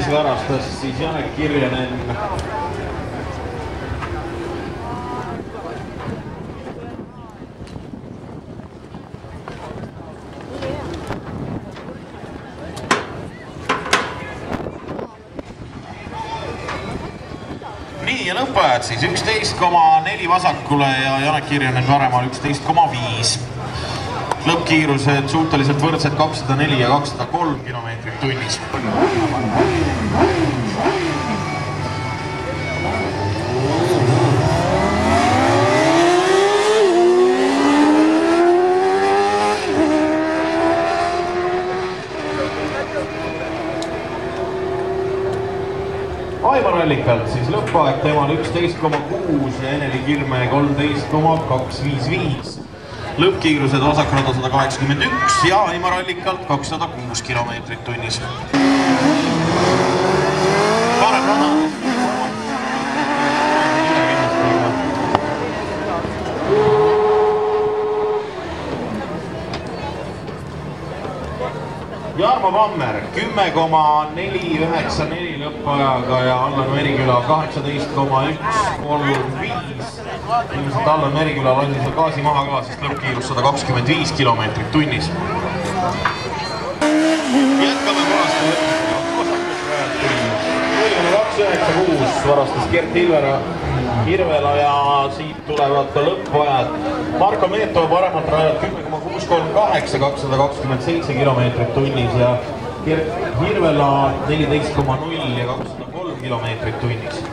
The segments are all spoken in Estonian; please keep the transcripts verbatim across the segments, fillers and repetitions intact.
viis varastas siis Janek Kirjanen. Nii ja lõppajad siis üksteist koma neli vasakule ja Janek Kirjanen paremal üksteist koma viis. Lõppkiirused suhteliselt võrdsed kakssada neli ja kakssada kolm kilomeetrit tunnis. Aimar Allikalt siis lõppaeg temal üksteist koma kuus ja Eneli Kirme kolmteist koma kaks viis viis. Lõppkiirused vasakrada sada kaheksakümmend üks ja Aimar Allikalt kakssada kuus kilomeetrit tunnis. Parem rada. Jarmo Vammer kümme koma neli üheksa neli lõppajaga ja Allan Meriküla kaheksateist koma üks kolm viis. Ilmselt Allan Meriküla lasi seal gaasi maha ka, sest lõppkiirus sada kakskümmend viis kilomeetrit tunnis. Jätkame kohast. kaks üheksa kuus varastas Gert Hilvera Hirvela ja siit tulevad ka lõppajad. Marko Meetova paremalt rajad kümme koma kuus kolm kaheksa, kakssada kakskümmend seitse kilomeetrit tunnis ja Gert Hirvela neliteist koma null ja kakssada kolm kilomeetrit tunnis.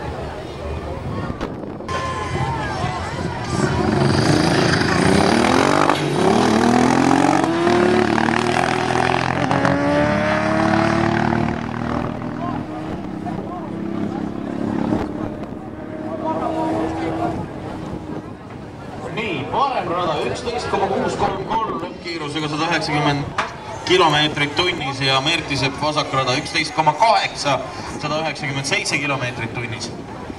Parem rada üksteist koma kuus kolm kolm lõppkiirusega sada üheksakümmend kilomeetrit tunnis ja Mertisepp vasakrada üksteist koma kaheksa, sada üheksakümmend seitse kilomeetrit tunnis.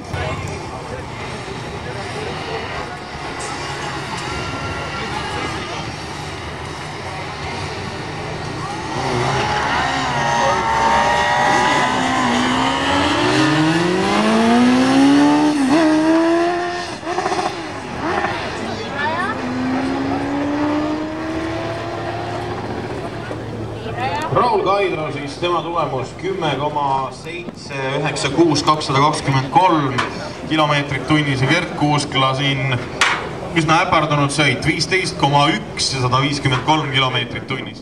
Raul Kaidro siis tema tulemus kümme koma seitse üheksa kuus, kakssada kakskümmend kolm kilomeetrit tunnis ja Gert Kuuskla siin üsna äpardunud sõit viisteist koma üks ja sada viiskümmend kolm kilomeetrit tunnis.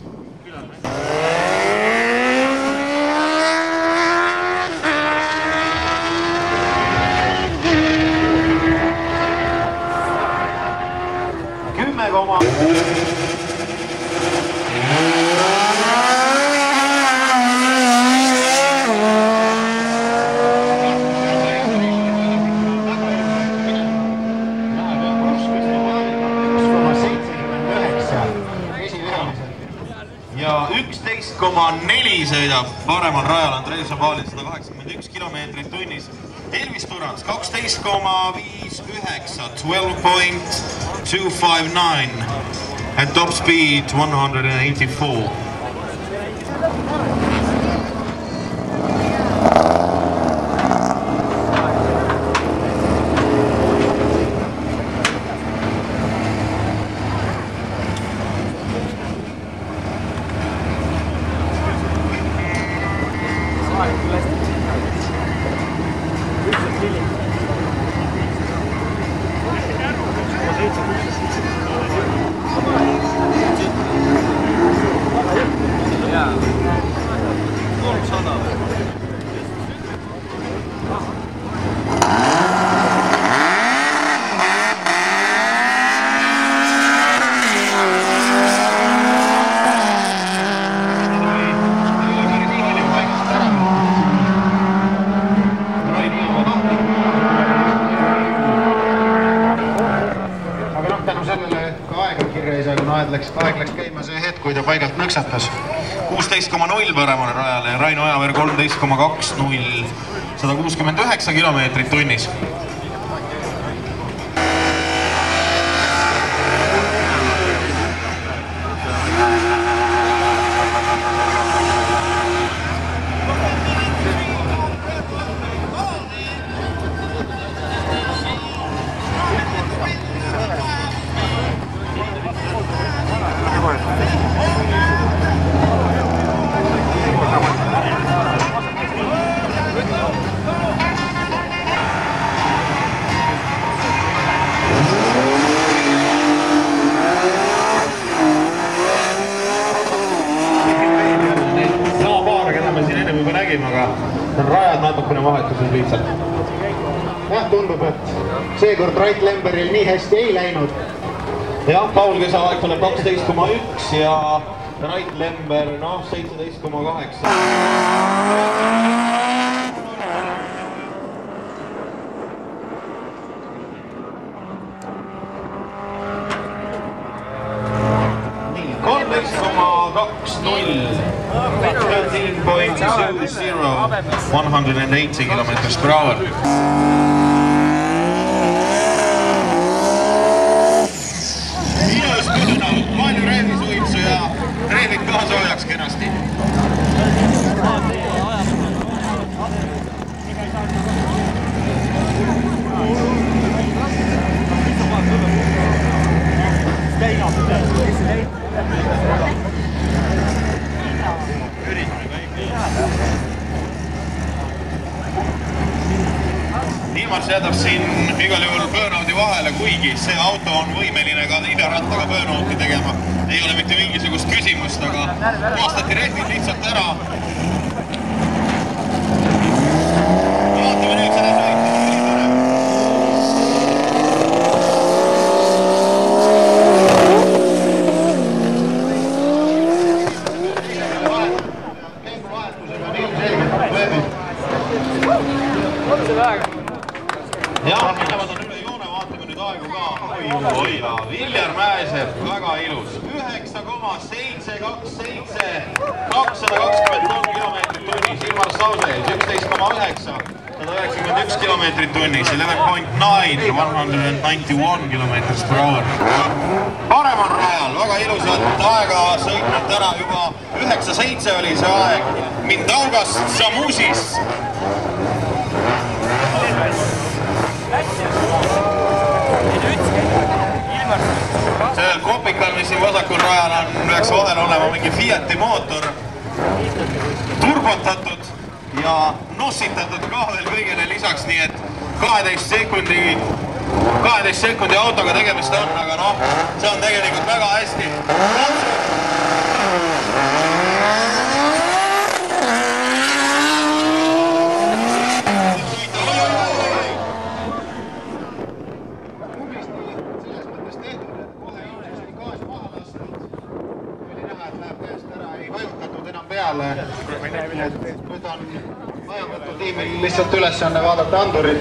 kümme koma ja üksteist koma neli sõidab paremal rajal Andrei Šabalin sada kaheksakümmend üks kilomeetrit tunnis. Elvis Turans kaksteist koma viis üheksa, twelve point two five nine at top speed one hundred eighty-four. Aeg läks, aeg läks käima see hetk, kui ta paigalt nõksatas. kuusteist koma null paremale rajale ja Raino Ojaveer kolmteist koma kaks null, sada kuuskümmend üheksa kilomeetrit tunnis. nägime, aga rajad natukene vahetuses lihtsalt. Jah, tundub, et seekord Rait Lemberil nii hästi ei läinud. Jah, Paul Kesa aeg tuleb kaksteist koma üks ja Rait Lember, noh, seitseteist koma kaheksa. kolmteist koma kaks null, thirteen point two zero, one hundred eighty kilometers per hour. Ilus kõhna, palju reevisuitsu ja reevid kaasa hoiaks kenasti. Ilmars jätab siin igal juhul burnout'i vahele, kuigi see auto on võimeline ka idarattaga burnout'i tegema. Ei ole mitte mingisugust küsimust, aga puhastati rehvid lihtsalt ära. Vaatame nüüd seda sõitu. Jah, minevad on üle joone, vaatame nüüd aegu ka. Oila, Viljar Mäesepp, väga ilus. üheksa koma seitse kaks seitse, kakssada kakskümmend kolm kilomeetrit tunnis. Ilmar Sauseels, üksteist koma üheksa, sada üheksakümmend üks kilomeetrit tunnis. eleven point nine, one hundred ninety-one kilometers per hour. Paremal rajal, väga ilusat aega sõitnud täna juba. üheksa seitse oli see aeg. Mindaugast Samusis. Sellel kopikal, mis siin vasakul rajal on, peaks vahel olema mingi Fiati mootor, turbotatud ja nossitatud ka veel kõigele lisaks, nii et kaheteist sekundi, kaheteist sekundi autoga tegemist on, aga noh, see on tegelikult väga hästi. Nüüd on ajavõtutiimil lihtsalt ülesanne vaadata andurid.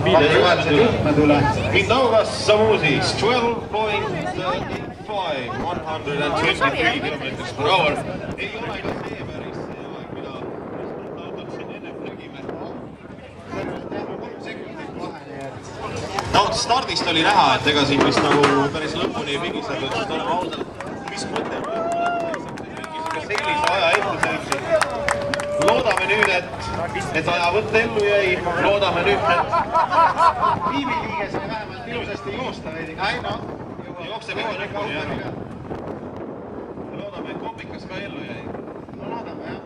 Mindaugas Samusis, twelve point five, one hundred twenty-three kilometers per hour. Ei ole ka see päris see aeg, mida autod siin enne nägime. No stardist oli näha, et ega siin vist nagu päris lõpuni ei pigisetud, sest oleme ausalt, mis mõte on sellise aja ette sõitsid. Loodame nüüd, et, et ajavõtt ellu jäi. Loodame nüüd, et Viivi liige sai vähemalt ilusasti joosta veidi. Ai, no, jookseb ikka lõpuni, jah. Loodame, et kopikas ka ellu jäi. No loodame, jah.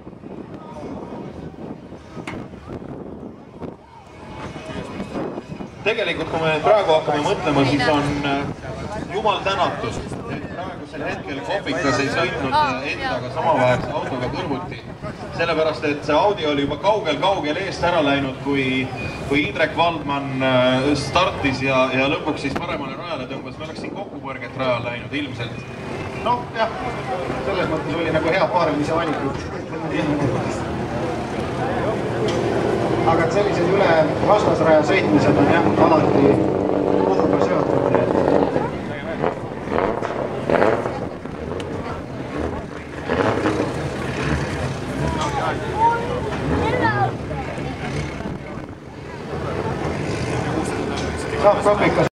Tegelikult, kui me praegu hakkame mõtlema, siis on jumal tänatud. Praegusel hetkel kopikas ei sõitnud endaga samaväärse autoga kõrvuti. Sellepärast, et see Audi oli juba kaugel-kaugel eest ära läinud, kui, kui Indrek Valdman startis ja, ja lõpuks siis paremale rajale tõmbas. Me oleks siin kokkupõrget rajal läinud ilmselt. Noh, jah, selles mõttes oli nagu hea paarimise valikud. Aga et sellised üle vastasraja sõitmised on jah, alati koduga seotud. Saab kopikas